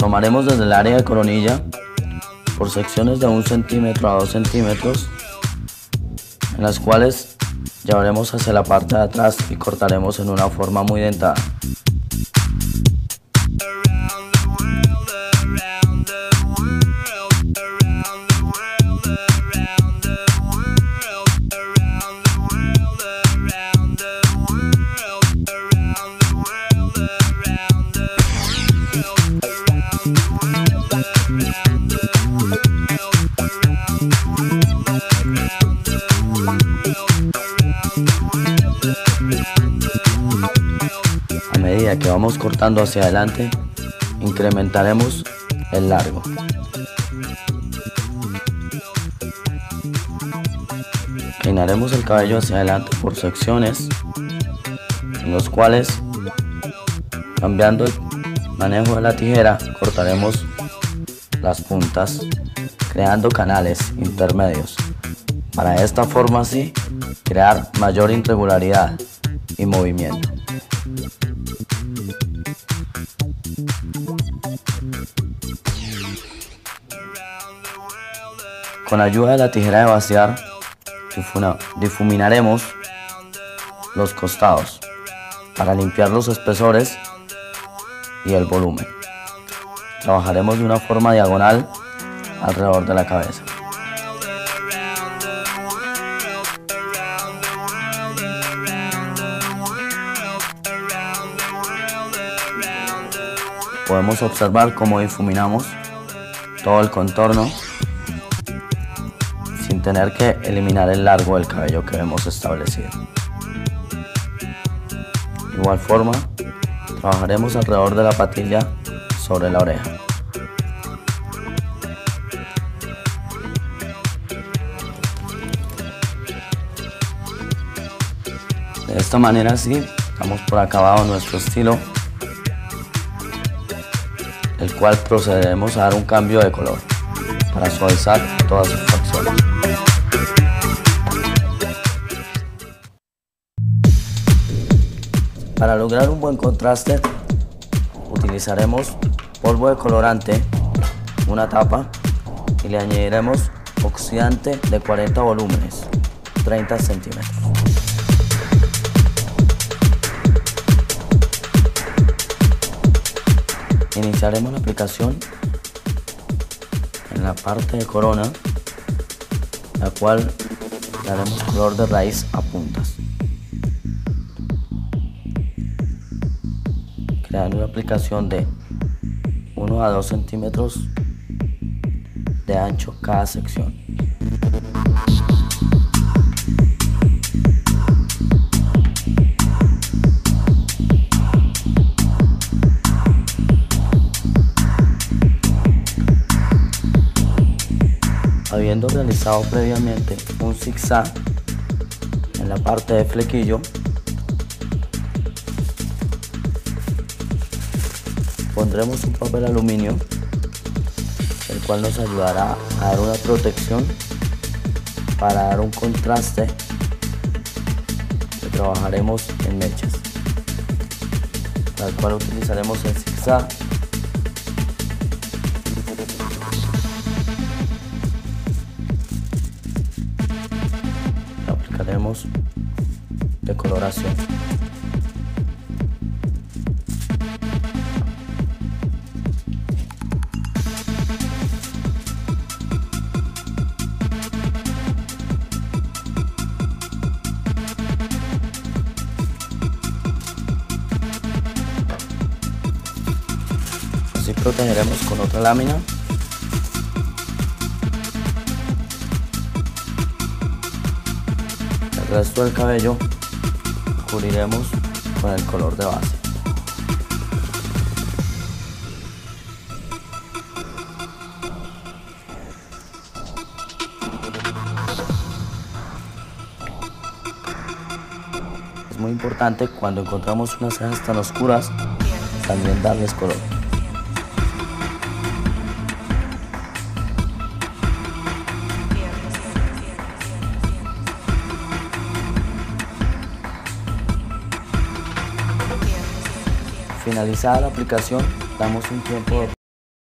Tomaremos desde el área de coronilla por secciones de 1 centímetro a 2 centímetros, en las cuales llevaremos hacia la parte de atrás y cortaremos en una forma muy dentada. A medida que vamos cortando hacia adelante, incrementaremos el largo. Peinaremos el cabello hacia adelante por secciones, en los cuales, cambiando el manejo de la tijera, cortaremos las puntas, creando canales intermedios. Para de esta forma así crear mayor irregularidad y movimiento. Con ayuda de la tijera de vaciar, difuminaremos los costados para limpiar los espesores y el volumen. Trabajaremos de una forma diagonal alrededor de la cabeza. Podemos observar cómo difuminamos todo el contorno sin tener que eliminar el largo del cabello que hemos establecido. De igual forma, trabajaremos alrededor de la patilla sobre la oreja. De esta manera sí, damos por acabado nuestro estilo, el cual procederemos a dar un cambio de color para suavizar todas sus facciones. Para lograr un buen contraste, utilizaremos polvo de colorante, una tapa, y le añadiremos oxidante de 40 volúmenes, 30 centímetros. Iniciaremos la aplicación en la parte de corona, la cual le haremos color de raíz a puntas, creando una aplicación de 1 a 2 centímetros de ancho cada sección. Habiendo realizado previamente un zigzag en la parte de flequillo, pondremos un papel aluminio, el cual nos ayudará a dar una protección para dar un contraste que trabajaremos en mechas, para el cual utilizaremos el zigzag. Aplicaremos decoloración. Así protegeremos con otra lámina. El resto del cabello cubriremos con el color de base. Es muy importante cuando encontramos unas cejas tan oscuras también darles color. Finalizada la aplicación, damos un tiempo de